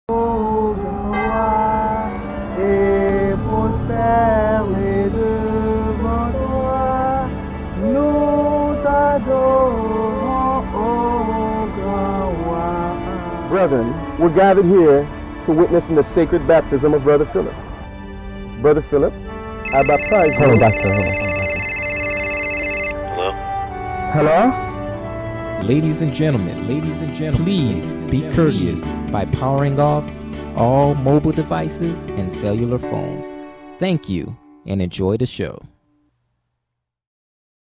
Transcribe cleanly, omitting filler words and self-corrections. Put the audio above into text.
Au roi et prosterné devant toi, nous t'adorons, ô grand roi. Brethren, we're gathered here to witness in the sacred baptism of Brother Philip. Brother Philip, I baptize you. Hold on, Hello? Ladies and gentlemen, please be courteous by powering off all mobile devices and cellular phones. Thank you and enjoy the show.